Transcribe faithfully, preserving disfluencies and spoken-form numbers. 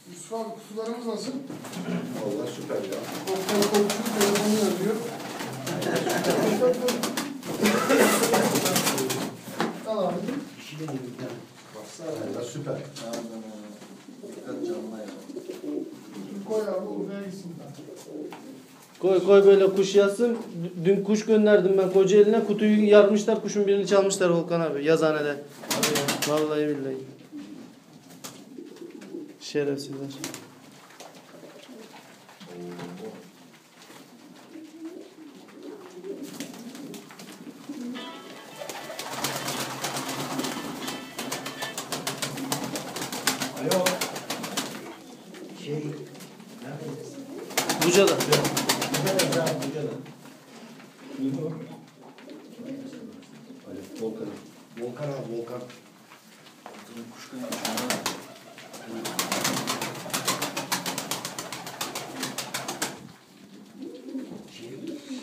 Yusuf abi kutularımız nasıl? Vallahi süper ya. Doktor komşu telefonu yazıyor. Al abi. İşi de yedik yani. Baksana. Vallahi süper. Dikkat canına ya. Koy abi oraya gitsin. Koy koy böyle kuş yatsın. D- Dün kuş gönderdim ben Kocaeli'ne. Kutuyu yarmışlar. Kuşun birini çalmışlar Volkan abi. Yazhanede. Vallahi billahi. Şerefsizler. Alo. Şey, neredeyiz? Buca'da. Buca'da, abi, Buca'da. Alo, Volkan. Volkan abi, Volkan. Kuş kanatı.